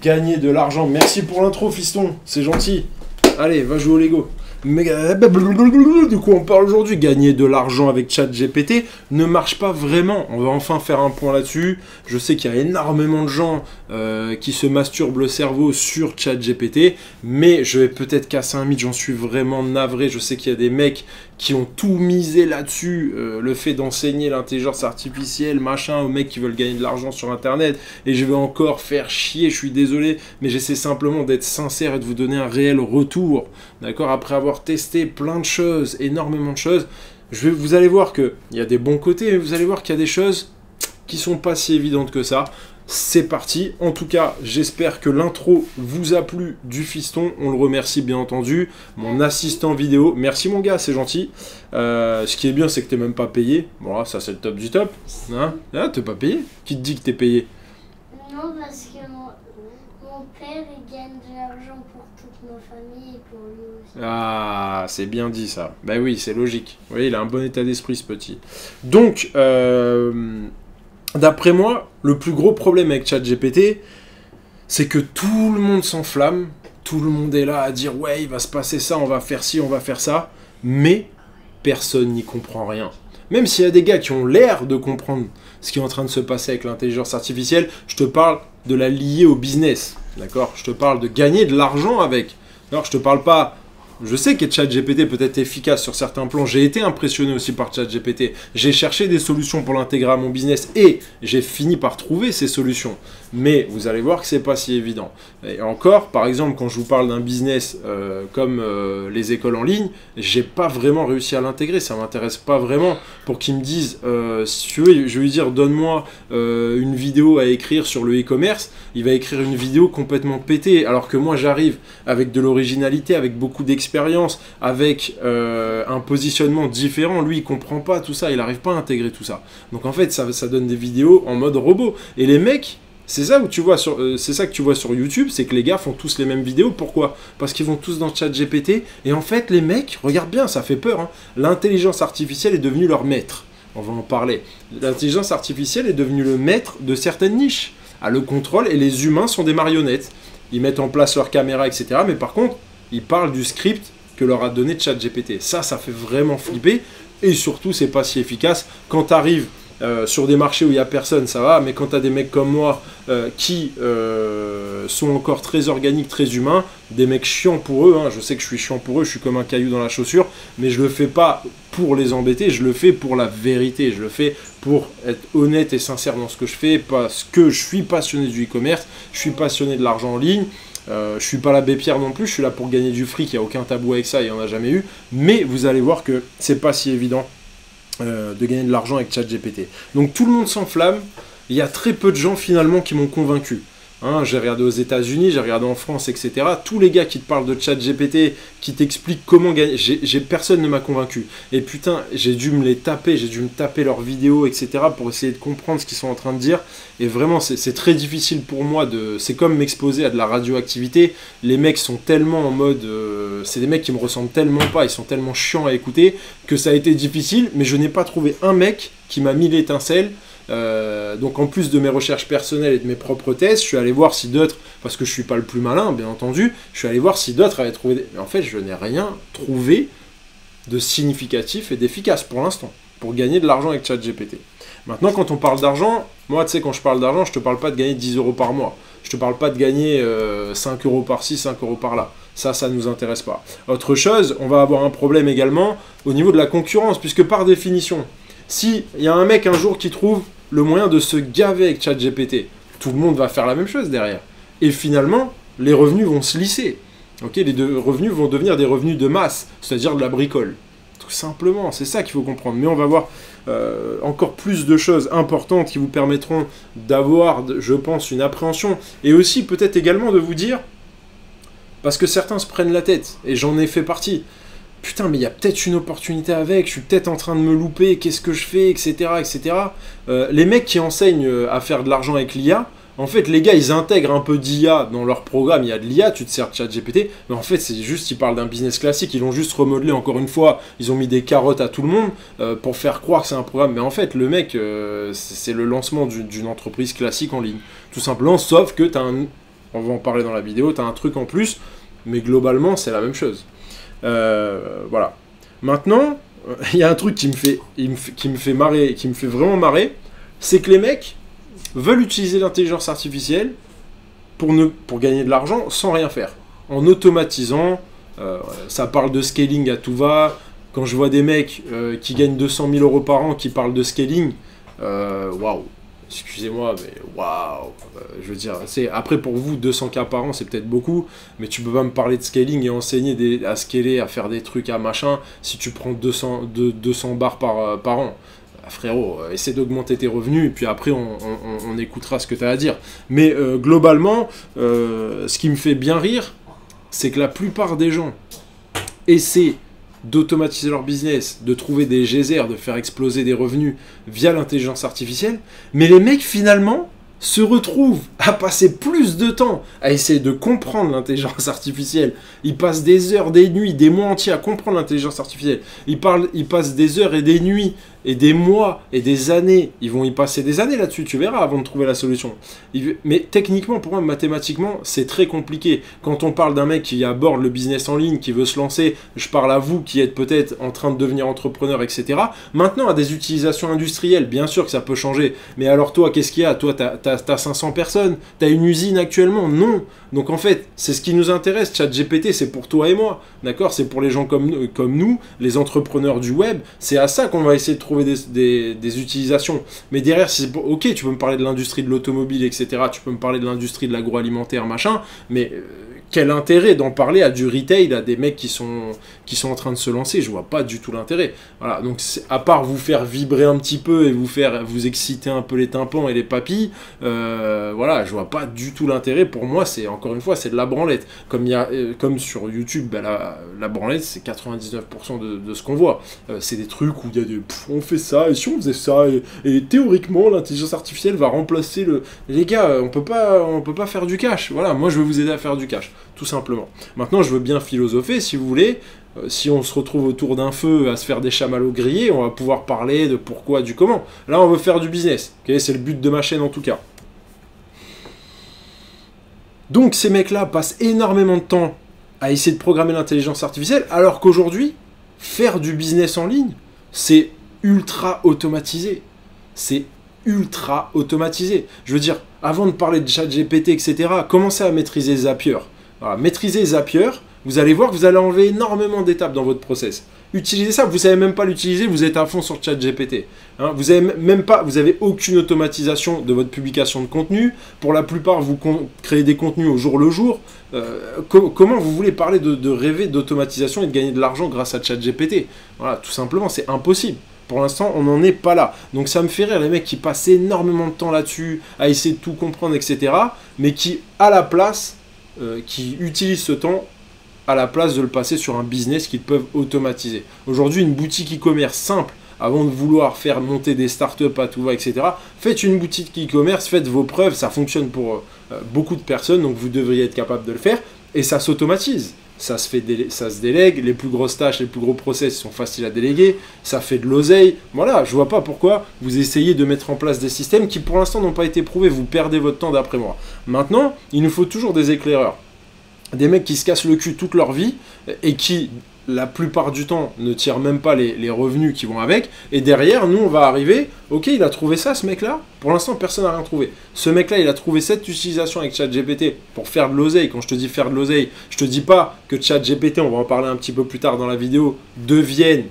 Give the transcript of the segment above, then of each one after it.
Gagner de l'argent. Merci pour l'intro, fiston. C'est gentil. Allez, va jouer au Lego. Mais de quoi on parle aujourd'hui? Gagner de l'argent avec ChatGPT ne marche pas vraiment. On va enfin faire un point là-dessus. Je sais qu'il y a énormément de gens qui se masturbent le cerveau sur ChatGPT, mais je vais peut-être casser un mythe, j'en suis vraiment navré. Je sais qu'il y a des mecs qui ont tout misé là-dessus, le fait d'enseigner l'intelligence artificielle, machin, aux mecs qui veulent gagner de l'argent sur Internet, et je vais encore faire chier, je suis désolé, mais j'essaie simplement d'être sincère et de vous donner un réel retour, d'accord? Après avoir testé plein de choses, énormément de choses, vous allez voir qu'il y a des bons côtés, mais vous allez voir qu'il y a des choses qui sont pas si évidentes que ça. C'est parti. En tout cas, j'espère que l'intro vous a plu du fiston. On le remercie bien entendu. Mon assistant vidéo. Merci mon gars, c'est gentil. Ce qui est bien, c'est que t'es même pas payé. Bon, là, ça c'est le top du top. Hein? Ah, t'es pas payé? Qui te dit que t'es payé? Non, parce que mon père, il gagne de l'argent pour toute ma famille et pour lui aussi. Ah, c'est bien dit ça. Bah oui, c'est logique. Oui, il a un bon état d'esprit ce petit. Donc, d'après moi, le plus gros problème avec ChatGPT, c'est que tout le monde s'enflamme, tout le monde est là à dire « Ouais, il va se passer ça, on va faire ci, on va faire ça », mais personne n'y comprend rien. Même s'il y a des gars qui ont l'air de comprendre ce qui est en train de se passer avec l'intelligence artificielle, je te parle de la lier au business, d'accord? Je te parle de gagner de l'argent avec. Alors, je te parle pas... Je sais que ChatGPT peut être efficace sur certains plans. J'ai été impressionné aussi par ChatGPT. J'ai cherché des solutions pour l'intégrer à mon business et j'ai fini par trouver ces solutions. Mais vous allez voir que c'est pas si évident. Et encore, par exemple, quand je vous parle d'un business comme les écoles en ligne, j'ai pas vraiment réussi à l'intégrer. Ça m'intéresse pas vraiment. Pour qu'ils me disent, si tu veux, je vais lui dire, donne-moi une vidéo à écrire sur le e-commerce. Il va écrire une vidéo complètement pétée. Alors que moi, j'arrive avec de l'originalité, avec beaucoup d'expérience, avec un positionnement différent. Lui, il comprend pas tout ça. Il n'arrive pas à intégrer tout ça. Donc en fait, ça donne des vidéos en mode robot. Et les mecs... C'est ça, c'est ça que tu vois sur YouTube, c'est que les gars font tous les mêmes vidéos. Pourquoi? Parce qu'ils vont tous dans ChatGPT. Et en fait, les mecs, regarde bien, ça fait peur. Hein. L'intelligence artificielle est devenue leur maître. On va en parler. L'intelligence artificielle est devenue le maître de certaines niches. A le contrôle et les humains sont des marionnettes. Ils mettent en place leur caméra, etc. Mais par contre, ils parlent du script que leur a donné ChatGPT. Ça fait vraiment flipper. Et surtout, c'est pas si efficace. Quand tu arrives... sur des marchés où il n'y a personne, ça va, mais quand tu as des mecs comme moi qui sont encore très organiques, très humains, des mecs chiants pour eux, hein, je sais que je suis chiant pour eux, je suis comme un caillou dans la chaussure, mais je le fais pas pour les embêter, je le fais pour la vérité, je le fais pour être honnête et sincère dans ce que je fais, parce que je suis passionné du e-commerce, je suis passionné de l'argent en ligne. Je suis pas l'abbé Pierre non plus, je suis là pour gagner du fric, il n'y a aucun tabou avec ça, il n'y en a jamais eu, mais vous allez voir que c'est pas si évident de gagner de l'argent avec ChatGPT. Donc tout le monde s'enflamme, il y a très peu de gens finalement qui m'ont convaincu. Hein, j'ai regardé aux États-Unis, j'ai regardé en France, etc. Tous les gars qui te parlent de ChatGPT, qui t'expliquent comment gagner, personne ne m'a convaincu. Et putain, j'ai dû me les taper, j'ai dû me taper leurs vidéos, etc. pour essayer de comprendre ce qu'ils sont en train de dire. Et vraiment, c'est très difficile pour moi de... C'est comme m'exposer à de la radioactivité. Les mecs sont tellement en mode... c'est des mecs qui me ressemblent tellement pas, ils sont tellement chiants à écouter, que ça a été difficile, mais je n'ai pas trouvé un mec qui m'a mis l'étincelle. Donc en plus de mes recherches personnelles et de mes propres tests, je suis allé voir si d'autres, parce que je suis pas le plus malin bien entendu, je suis allé voir si d'autres avaient trouvé mais en fait je n'ai rien trouvé de significatif et d'efficace pour l'instant pour gagner de l'argent avec ChatGPT. Maintenant quand on parle d'argent, moi tu sais quand je parle d'argent, je te parle pas de gagner 10 € par mois, je te parle pas de gagner 5 € par-ci, 5 € par-là. Ça nous intéresse pas. Autre chose, on va avoir un problème également au niveau de la concurrence, puisque par définition, si il y a un mec un jour qui trouve le moyen de se gaver avec ChatGPT, tout le monde va faire la même chose derrière. Et finalement, les revenus vont se lisser. Okay, revenus vont devenir des revenus de masse, c'est-à-dire de la bricole. Tout simplement, c'est ça qu'il faut comprendre. Mais on va voir encore plus de choses importantes qui vous permettront d'avoir, je pense, une appréhension. Et aussi peut-être également de vous dire, parce que certains se prennent la tête, et j'en ai fait partie, putain, mais il y a peut-être une opportunité avec, je suis peut-être en train de me louper, qu'est-ce que je fais, etc. etc. Les mecs qui enseignent à faire de l'argent avec l'IA, en fait, les gars, ils intègrent un peu d'IA dans leur programme, il y a de l'IA, tu te sers de ChatGPT, mais en fait, c'est juste, ils parlent d'un business classique, ils l'ont juste remodelé encore une fois, ils ont mis des carottes à tout le monde pour faire croire que c'est un programme, mais en fait, le mec, c'est le lancement d'une entreprise classique en ligne, tout simplement, sauf que tu as on va en parler dans la vidéo, tu as un truc en plus, mais globalement, c'est la même chose. Voilà. Maintenant, il y a un truc qui me fait marrer, qui me fait vraiment marrer, c'est que les mecs veulent utiliser l'intelligence artificielle pour gagner de l'argent sans rien faire. En automatisant, ça parle de scaling à tout va. Quand je vois des mecs qui gagnent 200 000 € par an qui parlent de scaling, waouh, excusez-moi, mais waouh, je veux dire, après pour vous, 200K par an, c'est peut-être beaucoup, mais tu peux pas me parler de scaling et enseigner à scaler, à faire des trucs, à machin, si tu prends 200 bars par an. Frérot, essaie d'augmenter tes revenus, et puis après, on écoutera ce que tu as à dire. Mais globalement, ce qui me fait bien rire, c'est que la plupart des gens essaient d'automatiser leur business, de trouver des geysers, de faire exploser des revenus via l'intelligence artificielle, mais les mecs finalement se retrouvent à passer plus de temps à essayer de comprendre l'intelligence artificielle. Ils passent des heures, des nuits, des mois entiers à comprendre l'intelligence artificielle. Ils passent des heures et des nuits et des mois et des années. Ils vont y passer des années là-dessus, tu verras, avant de trouver la solution. Mais techniquement, pour moi, mathématiquement, c'est très compliqué. Quand on parle d'un mec qui aborde le business en ligne, qui veut se lancer, je parle à vous qui êtes peut-être en train de devenir entrepreneur, etc. Maintenant, à des utilisations industrielles, bien sûr que ça peut changer. Mais alors toi, qu'est-ce qu'il y a? Toi, t'as 500 personnes? T'as une usine actuellement? Non. Donc en fait, c'est ce qui nous intéresse. ChatGPT, c'est pour toi et moi. D'accord? C'est pour les gens comme nous, les entrepreneurs du web. C'est à ça qu'on va essayer de trouver des utilisations. Mais derrière, ok, tu peux me parler de l'industrie de l'automobile, etc. Tu peux me parler de l'industrie de l'agroalimentaire, machin. Mais quel intérêt d'en parler à du retail, à des mecs qui sont en train de se lancer? Je vois pas du tout l'intérêt. Voilà, donc à part vous faire vibrer un petit peu et vous exciter un peu les tympans et les papilles, voilà, je vois pas du tout l'intérêt. Pour moi, c'est encore une fois, c'est de la branlette. Comme sur YouTube, bah, la branlette, c'est 99% de ce qu'on voit. C'est des trucs où il y a on fait ça, et si on faisait ça, et théoriquement, l'intelligence artificielle va remplacer le... Les gars, on peut pas faire du cash. Voilà, moi, je vais vous aider à faire du cash. Tout simplement. Maintenant, je veux bien philosopher, si vous voulez. Si on se retrouve autour d'un feu à se faire des chamallows grillés, on va pouvoir parler de pourquoi, du comment. Là, on veut faire du business. Okay, c'est le but de ma chaîne, en tout cas. Donc, ces mecs-là passent énormément de temps à essayer de programmer l'intelligence artificielle, alors qu'aujourd'hui, faire du business en ligne, c'est ultra automatisé. C'est ultra automatisé. Je veux dire, avant de parler de ChatGPT, etc., commencez à maîtriser Zapier. Voilà, maîtrisez Zapier, vous allez voir que vous allez enlever énormément d'étapes dans votre process. Utilisez ça, vous ne savez même pas l'utiliser, vous êtes à fond sur ChatGPT. Hein, vous avez aucune automatisation de votre publication de contenu. Pour la plupart, vous créez des contenus au jour le jour. Comment vous voulez parler de rêver d'automatisation et de gagner de l'argent grâce à ChatGPT? Voilà, tout simplement, c'est impossible. Pour l'instant, on n'en est pas là. Donc ça me fait rire les mecs qui passent énormément de temps là-dessus, à essayer de tout comprendre, etc. Mais qui, à la place, qui utilisent ce temps à la place de le passer sur un business qu'ils peuvent automatiser. Aujourd'hui, une boutique e-commerce simple, avant de vouloir faire monter des startups à tout va, etc., faites une boutique e-commerce, faites vos preuves, ça fonctionne pour beaucoup de personnes, donc vous devriez être capable de le faire, et ça s'automatise. Ça se délègue, les plus grosses tâches, les plus gros process sont faciles à déléguer, ça fait de l'oseille. Voilà, je vois pas pourquoi vous essayez de mettre en place des systèmes qui pour l'instant n'ont pas été prouvés, vous perdez votre temps d'après moi. Maintenant, il nous faut toujours des éclaireurs. Des mecs qui se cassent le cul toute leur vie et qui, la plupart du temps, ne tirent même pas les revenus qui vont avec. Et derrière, nous, on va arriver, ok, il a trouvé ça, ce mec-là. Pour l'instant, personne n'a rien trouvé. Ce mec-là, il a trouvé cette utilisation avec ChatGPT pour faire de l'oseille. Quand je te dis faire de l'oseille, je te dis pas que ChatGPT, on va en parler un petit peu plus tard dans la vidéo, devienne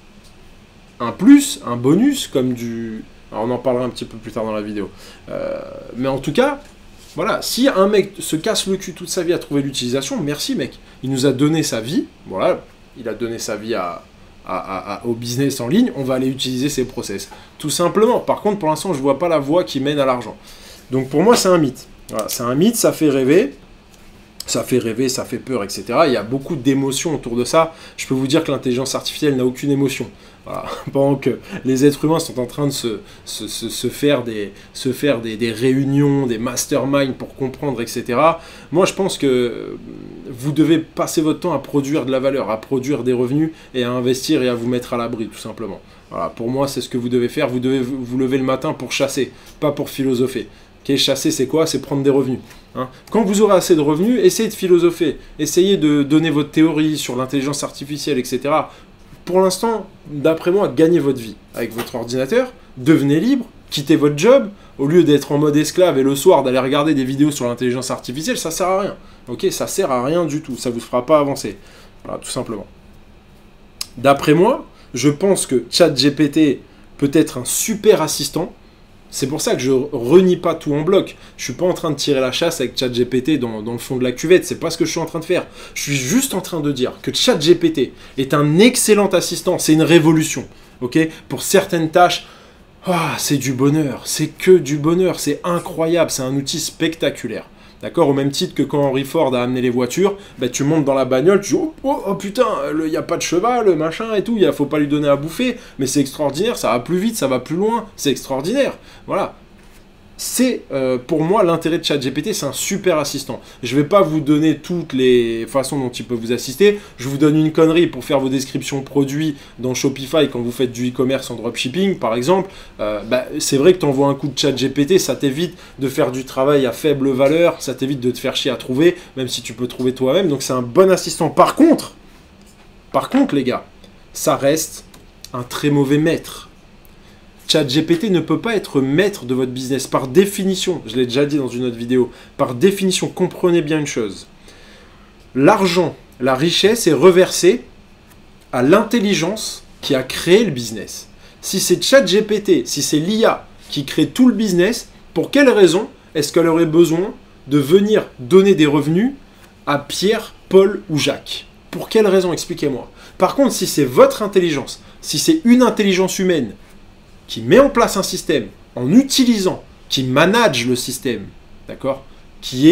un plus, un bonus, comme du... Alors, on en parlera un petit peu plus tard dans la vidéo. Mais en tout cas... Voilà, si un mec se casse le cul toute sa vie à trouver l'utilisation, merci mec. Il nous a donné sa vie, voilà, il a donné sa vie au business en ligne, on va aller utiliser ses process. Tout simplement. Par contre, pour l'instant, je ne vois pas la voie qui mène à l'argent. Donc pour moi, c'est un mythe. Voilà, c'est un mythe, ça fait rêver. Ça fait rêver, ça fait peur, etc. Il y a beaucoup d'émotions autour de ça. Je peux vous dire que l'intelligence artificielle n'a aucune émotion. Voilà. Pendant que les êtres humains sont en train de se faire des réunions, des masterminds pour comprendre, etc. Moi, je pense que vous devez passer votre temps à produire de la valeur, à produire des revenus et à investir et à vous mettre à l'abri, tout simplement. Voilà. Pour moi, c'est ce que vous devez faire. Vous devez vous lever le matin pour chasser, pas pour philosopher. Okay, chasser, c'est quoi? C'est prendre des revenus. Hein. Quand vous aurez assez de revenus, essayez de philosopher, essayez de donner votre théorie sur l'intelligence artificielle, etc. Pour l'instant, d'après moi, gagnez votre vie avec votre ordinateur, devenez libre, quittez votre job, au lieu d'être en mode esclave et le soir d'aller regarder des vidéos sur l'intelligence artificielle, ça sert à rien. Ok, ça sert à rien du tout, ça vous fera pas avancer. Voilà, tout simplement. D'après moi, je pense que ChatGPT peut être un super assistant. C'est pour ça que je renie pas tout en bloc. Je suis pas en train de tirer la chasse avec ChatGPT dans le fond de la cuvette. C'est pas ce que je suis en train de faire. Je suis juste en train de dire que ChatGPT est un excellent assistant. C'est une révolution. Ok, pour certaines tâches, c'est du bonheur. C'est que du bonheur. C'est incroyable. C'est un outil spectaculaire. D'accord? Au même titre que quand Henry Ford a amené les voitures, bah, tu montes dans la bagnole, tu dis oh putain, il n'y a pas de cheval, machin et tout, il ne faut pas lui donner à bouffer, mais c'est extraordinaire, ça va plus vite, ça va plus loin, c'est extraordinaire. Voilà. C'est pour moi l'intérêt de ChatGPT, c'est un super assistant. Je ne vais pas vous donner toutes les façons dont il peut vous assister. Je vous donne une connerie pour faire vos descriptions produits dans Shopify quand vous faites du e-commerce en dropshipping par exemple. C'est vrai que tu envoies un coup de ChatGPT, ça t'évite de faire du travail à faible valeur, ça t'évite de te faire chier à trouver, même si tu peux trouver toi-même. Donc c'est un bon assistant. Par contre les gars, ça reste un très mauvais maître. ChatGPT ne peut pas être maître de votre business. Par définition, je l'ai déjà dit dans une autre vidéo, par définition, comprenez bien une chose. L'argent, la richesse est reversée à l'intelligence qui a créé le business. Si c'est ChatGPT, si c'est l'IA qui crée tout le business, pour quelle raison est-ce qu'elle aurait besoin de venir donner des revenus à Pierre, Paul ou Jacques? Pour quelle raison? Expliquez-moi. Par contre, si c'est votre intelligence, si c'est une intelligence humaine qui met en place un système en utilisant, qui manage le système, d'accord, qui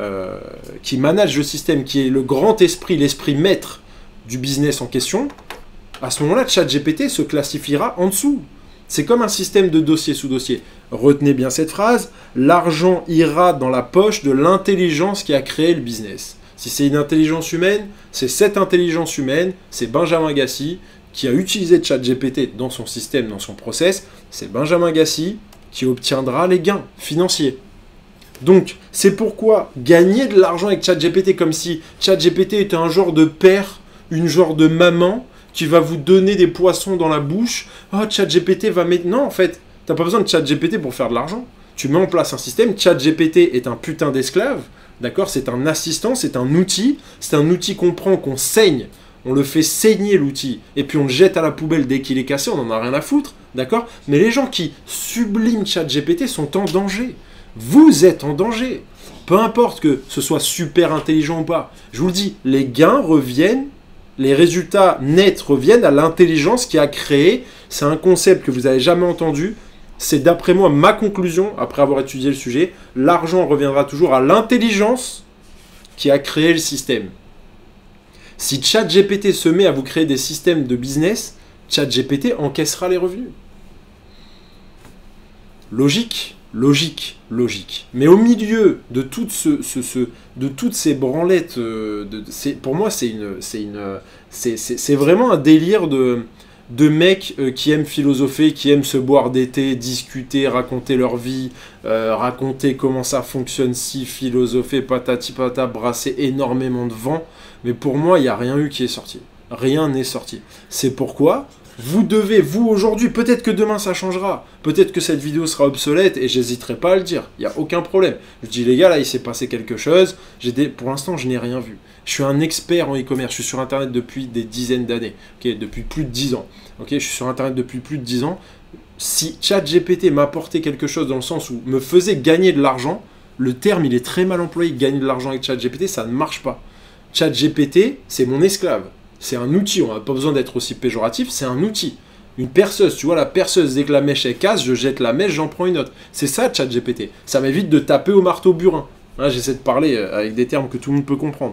manage le système, qui est le grand esprit, l'esprit maître du business en question, à ce moment-là, ChatGPT se classifiera en dessous. C'est comme un système de dossier sous dossier. Retenez bien cette phrase, l'argent ira dans la poche de l'intelligence qui a créé le business. Si c'est une intelligence humaine, c'est cette intelligence humaine, c'est Benjamin Gassi, qui a utilisé ChatGPT dans son système, dans son process, c'est Benjamin Gassi qui obtiendra les gains financiers. Donc, c'est pourquoi gagner de l'argent avec ChatGPT comme si ChatGPT était un genre de père, une genre de maman qui va vous donner des poissons dans la bouche. Oh, ChatGPT va mettre... Non, en fait, t'as pas besoin de ChatGPT pour faire de l'argent. Tu mets en place un système. ChatGPT est un putain d'esclave. D'accord? C'est un assistant, c'est un outil. C'est un outil qu'on prend, qu'on saigne. On le fait saigner l'outil, et puis on le jette à la poubelle dès qu'il est cassé, on n'en a rien à foutre, d'accord? Mais les gens qui subliment ChatGPT sont en danger. Vous êtes en danger. Peu importe que ce soit super intelligent ou pas. Je vous le dis, les gains reviennent, les résultats nets reviennent à l'intelligence qui a créé. C'est un concept que vous n'avez jamais entendu. C'est d'après moi ma conclusion, après avoir étudié le sujet. L'argent reviendra toujours à l'intelligence qui a créé le système. Si ChatGPT se met à vous créer des systèmes de business, ChatGPT encaissera les revenus. Logique, logique, logique. Mais au milieu de, de toutes ces branlettes, pour moi c'est vraiment un délire de mecs qui aiment philosopher, qui aiment se boire des thés, discuter, raconter leur vie, raconter comment ça fonctionne, si philosopher, patati patata, brasser énormément de vent. Mais pour moi, il n'y a rien eu qui est sorti. Rien n'est sorti. C'est pourquoi vous devez, vous aujourd'hui, peut-être que demain ça changera, peut-être que cette vidéo sera obsolète et j'hésiterai pas à le dire. Il n'y a aucun problème. Je dis les gars, là il s'est passé quelque chose. Pour l'instant, je n'ai rien vu. Je suis un expert en e-commerce. Je suis sur Internet depuis des dizaines d'années. Okay, depuis plus de 10 ans. Okay, je suis sur Internet depuis plus de 10 ans. Si ChatGPT m'apportait quelque chose dans le sens où me faisait gagner de l'argent, le terme il est très mal employé. Gagner de l'argent avec ChatGPT, ça ne marche pas. ChatGPT, c'est mon esclave. C'est un outil. On n'a pas besoin d'être aussi péjoratif. C'est un outil. Une perceuse. Tu vois, la perceuse, dès que la mèche est casse, je jette la mèche, j'en prends une autre. C'est ça, ChatGPT. Ça m'évite de taper au marteau burin. Hein, j'essaie de parler avec des termes que tout le monde peut comprendre.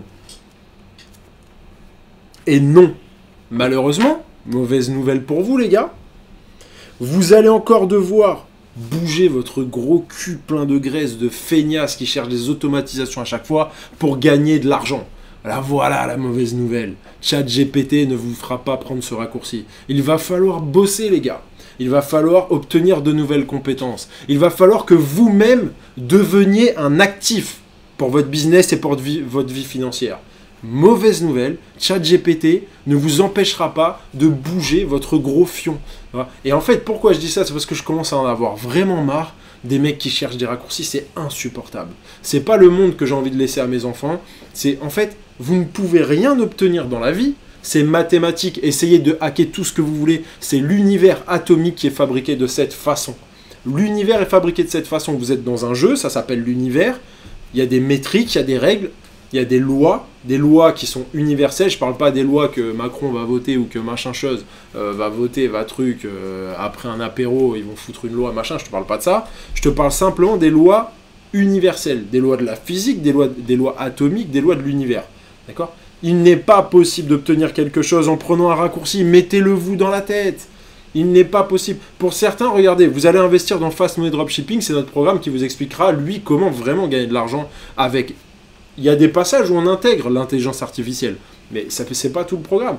Et non, malheureusement, mauvaise nouvelle pour vous, les gars, vous allez encore devoir bouger votre gros cul plein de graisse de feignasse qui cherche des automatisations à chaque fois pour gagner de l'argent. Alors voilà la mauvaise nouvelle. ChatGPT ne vous fera pas prendre ce raccourci. Il va falloir bosser, les gars. Il va falloir obtenir de nouvelles compétences. Il va falloir que vous-même deveniez un actif pour votre business et pour votre vie financière. Mauvaise nouvelle, ChatGPT ne vous empêchera pas de bouger votre gros fion. Et en fait, pourquoi je dis ça? C'est parce que je commence à en avoir vraiment marre des mecs qui cherchent des raccourcis. C'est insupportable. C'est pas le monde que j'ai envie de laisser à mes enfants. C'est en fait, vous ne pouvez rien obtenir dans la vie. C'est mathématique. Essayez de hacker tout ce que vous voulez. C'est l'univers atomique qui est fabriqué de cette façon. L'univers est fabriqué de cette façon. Vous êtes dans un jeu, ça s'appelle l'univers. Il y a des métriques, il y a des règles. Il y a des lois qui sont universelles. Je ne parle pas des lois que Macron va voter ou que machin chose va voter, après un apéro, ils vont foutre une loi, machin. Je ne te parle pas de ça. Je te parle simplement des lois universelles, des lois de la physique, des lois atomiques, des lois de l'univers. D'accord? Il n'est pas possible d'obtenir quelque chose en prenant un raccourci. Mettez-le vous dans la tête. Il n'est pas possible. Pour certains, regardez, vous allez investir dans Fast Money Dropshipping. C'est notre programme qui vous expliquera, lui, comment vraiment gagner de l'argent avec... Il y a des passages où on intègre l'intelligence artificielle, mais ce n'est pas tout le programme.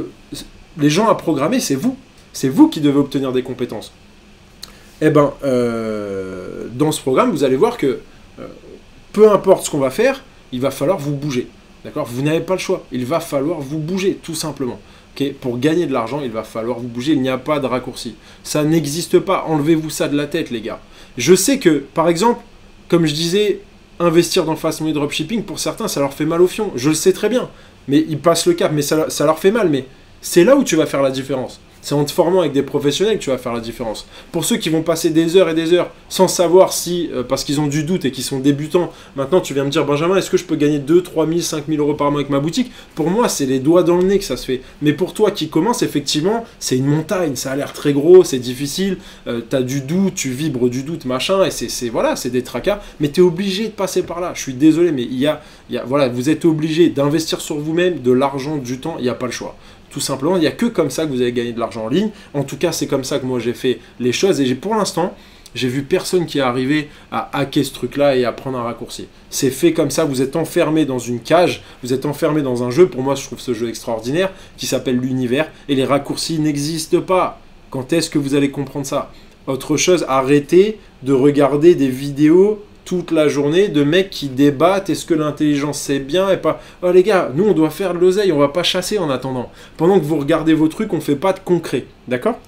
Les gens à programmer, c'est vous. C'est vous qui devez obtenir des compétences. Eh bien, dans ce programme, vous allez voir que peu importe ce qu'on va faire, il va falloir vous bouger. D'accord? Vous n'avez pas le choix. Il va falloir vous bouger, tout simplement. Okay? Pour gagner de l'argent, il va falloir vous bouger. Il n'y a pas de raccourci. Ça n'existe pas. Enlevez-vous ça de la tête, les gars. Je sais que, par exemple, comme je disais... Investir dans Fast Money Dropshipping, pour certains, ça leur fait mal au fion. Je le sais très bien. Mais ils passent le cap, mais ça leur fait mal. Mais c'est là où tu vas faire la différence. C'est en te formant avec des professionnels que tu vas faire la différence. Pour ceux qui vont passer des heures et des heures sans savoir si, parce qu'ils ont du doute et qu'ils sont débutants, maintenant tu viens me dire, Benjamin, est-ce que je peux gagner 2, 3 000, 5 000 euros par mois avec ma boutique? Pour moi, c'est les doigts dans le nez que ça se fait. Mais pour toi qui commence, effectivement, c'est une montagne. Ça a l'air très gros, c'est difficile. Tu as du doute, tu vibres du doute, machin. Et c'est des tracas. Mais tu es obligé de passer par là. Je suis désolé, mais voilà, vous êtes obligé d'investir sur vous-même de l'argent, du temps. Il n'y a pas le choix. Tout simplement, il n'y a que comme ça que vous allez gagner de l'argent en ligne. En tout cas, c'est comme ça que moi j'ai fait les choses. Et pour l'instant, j'ai vu personne qui est arrivé à hacker ce truc-là et à prendre un raccourci. C'est fait comme ça, vous êtes enfermé dans une cage, vous êtes enfermé dans un jeu. Pour moi, je trouve ce jeu extraordinaire qui s'appelle l'univers. Et les raccourcis n'existent pas. Quand est-ce que vous allez comprendre ça? Autre chose, arrêtez de regarder des vidéos toute la journée de mecs qui débattent, est-ce que l'intelligence c'est bien et pas... Oh les gars, nous on doit faire de l'oseille, on va pas chasser en attendant. Pendant que vous regardez vos trucs, on fait pas de concret, d'accord?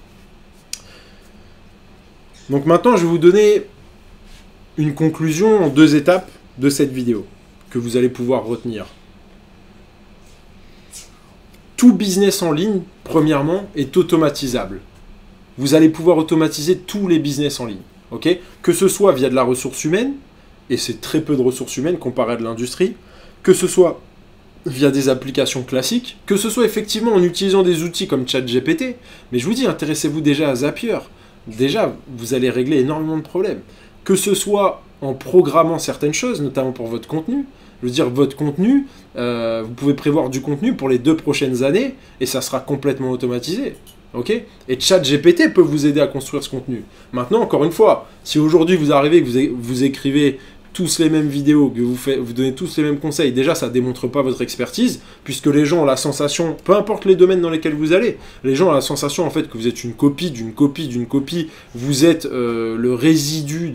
Donc maintenant, je vais vous donner une conclusion en 2 étapes de cette vidéo que vous allez pouvoir retenir. Tout business en ligne, premièrement, est automatisable. Vous allez pouvoir automatiser tous les business en ligne, ok? Que ce soit via de la ressource humaine, et c'est très peu de ressources humaines comparé à de l'industrie, que ce soit via des applications classiques, que ce soit effectivement en utilisant des outils comme ChatGPT, mais je vous dis, intéressez-vous déjà à Zapier. Déjà, vous allez régler énormément de problèmes. Que ce soit en programmant certaines choses, notamment pour votre contenu. Je veux dire, votre contenu, vous pouvez prévoir du contenu pour les 2 prochaines années, et ça sera complètement automatisé. Okay? Et ChatGPT peut vous aider à construire ce contenu. Maintenant, encore une fois, si aujourd'hui vous arrivez, que vous écrivez tous les mêmes vidéos, que vous donnez tous les mêmes conseils, déjà ça ne démontre pas votre expertise, puisque les gens ont la sensation, peu importe les domaines dans lesquels vous allez, les gens ont la sensation en fait que vous êtes une copie d'une copie d'une copie, vous êtes le résidu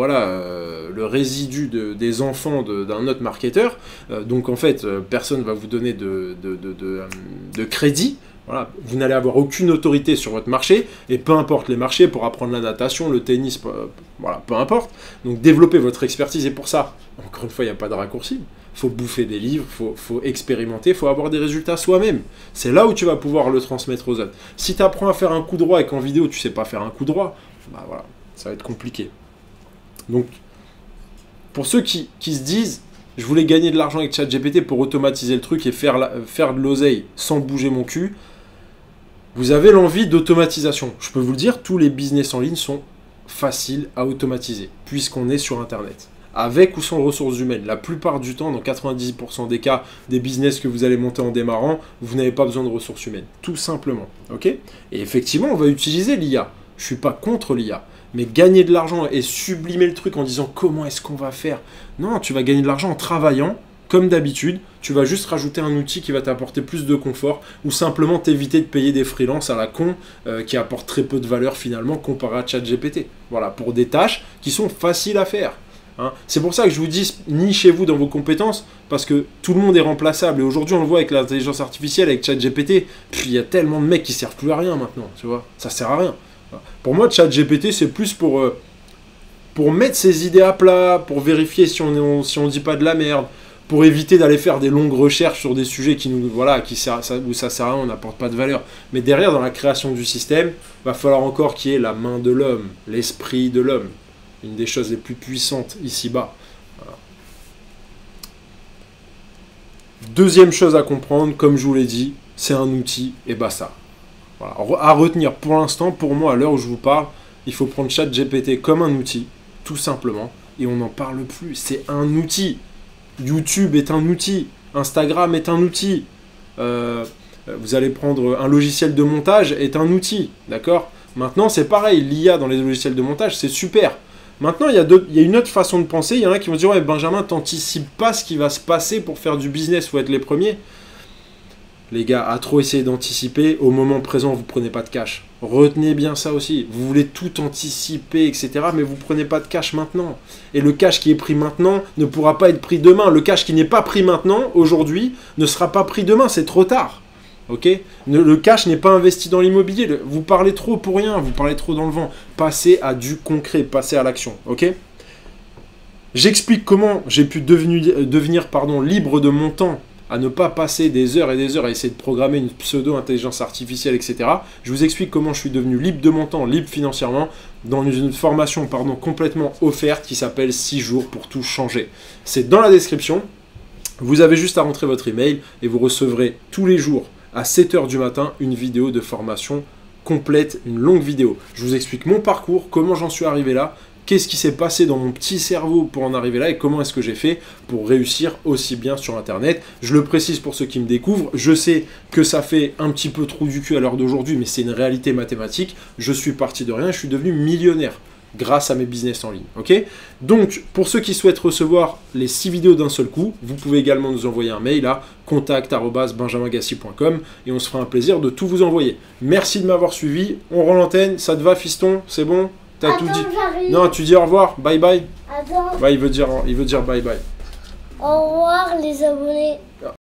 des enfants d'un autre marketeur, donc en fait personne ne va vous donner de crédit. Voilà, vous n'allez avoir aucune autorité sur votre marché, et peu importe les marchés, pour apprendre la natation, le tennis, voilà, peu importe. Donc développez votre expertise, et pour ça, encore une fois, il n'y a pas de raccourci. Il faut bouffer des livres, il faut expérimenter, il faut avoir des résultats soi-même. C'est là où tu vas pouvoir le transmettre aux autres. Si tu apprends à faire un coup droit et qu'en vidéo tu ne sais pas faire un coup droit, bah voilà, ça va être compliqué. Donc, pour ceux qui se disent, je voulais gagner de l'argent avec ChatGPT pour automatiser le truc et faire de l'oseille sans bouger mon cul, vous avez l'envie d'automatisation. Je peux vous le dire, tous les business en ligne sont faciles à automatiser, puisqu'on est sur Internet. Avec ou sans ressources humaines. La plupart du temps, dans 90% des cas, des business que vous allez monter en démarrant, vous n'avez pas besoin de ressources humaines. Tout simplement. Okay? Et effectivement, on va utiliser l'IA. Je ne suis pas contre l'IA. Mais gagner de l'argent et sublimer le truc en disant comment est-ce qu'on va faire? Non, tu vas gagner de l'argent en travaillant comme d'habitude, tu vas juste rajouter un outil qui va t'apporter plus de confort ou simplement t'éviter de payer des freelances à la con qui apportent très peu de valeur finalement comparé à ChatGPT. Voilà, pour des tâches qui sont faciles à faire. Hein. C'est pour ça que je vous dis, nichez-vous dans vos compétences, parce que tout le monde est remplaçable. Et aujourd'hui, on le voit avec l'intelligence artificielle, avec ChatGPT, il y a tellement de mecs qui servent plus à rien maintenant, tu vois. Ça sert à rien. Voilà. Pour moi, ChatGPT, c'est plus pour mettre ses idées à plat, pour vérifier si on dit pas de la merde, pour éviter d'aller faire des longues recherches sur des sujets qui nous, voilà, où ça sert à rien, on n'apporte pas de valeur. Mais derrière, dans la création du système, va falloir encore qu'il y ait la main de l'homme, l'esprit de l'homme. Une des choses les plus puissantes ici-bas. Voilà. Deuxième chose à comprendre, comme je vous l'ai dit, c'est un outil et basta. Voilà. À retenir pour l'instant, pour moi, à l'heure où je vous parle, il faut prendre ChatGPT comme un outil, tout simplement, et on n'en parle plus. C'est un outil. YouTube est un outil. Instagram est un outil. Vous allez prendre un logiciel de montage est un outil. D'accord ? Maintenant, c'est pareil. L'IA dans les logiciels de montage, c'est super. Maintenant, il y a une autre façon de penser. Il y en a qui vont dire « Ouais, Benjamin, t'anticipes pas ce qui va se passer pour faire du business, faut être les premiers. » Les gars, à trop essayer d'anticiper, au moment présent, vous prenez pas de cash. Retenez bien ça aussi. Vous voulez tout anticiper, etc. Mais vous prenez pas de cash maintenant. Et le cash qui est pris maintenant ne pourra pas être pris demain. Le cash qui n'est pas pris maintenant, aujourd'hui, ne sera pas pris demain. C'est trop tard. Ok ? Le cash n'est pas investi dans l'immobilier. Vous parlez trop pour rien. Vous parlez trop dans le vent. Passez à du concret. Passez à l'action. Ok ? J'explique comment j'ai pu devenir libre de mon temps, à ne pas passer des heures et des heures à essayer de programmer une pseudo-intelligence artificielle, etc. Je vous explique comment je suis devenu libre de mon temps, libre financièrement, dans une formation complètement offerte qui s'appelle 6 jours pour tout changer. C'est dans la description. Vous avez juste à rentrer votre email et vous recevrez tous les jours à 7 h du matin une vidéo de formation complète, une longue vidéo. Je vous explique mon parcours, comment j'en suis arrivé là, qu'est-ce qui s'est passé dans mon petit cerveau pour en arriver là et comment est-ce que j'ai fait pour réussir aussi bien sur Internet. Je le précise pour ceux qui me découvrent, je sais que ça fait un petit peu trou du cul à l'heure d'aujourd'hui, mais c'est une réalité mathématique. Je suis parti de rien, je suis devenu millionnaire grâce à mes business en ligne. Ok ? Donc, pour ceux qui souhaitent recevoir les 6 vidéos d'un seul coup, vous pouvez également nous envoyer un mail à contact@benjamingassi.com et on se fera un plaisir de tout vous envoyer. Merci de m'avoir suivi. On rend l'antenne. Ça te va, fiston? C'est bon? T'as tout dit? Non, tu dis au revoir, bye bye. Attends. Ouais, il veut dire bye bye. Au revoir les abonnés.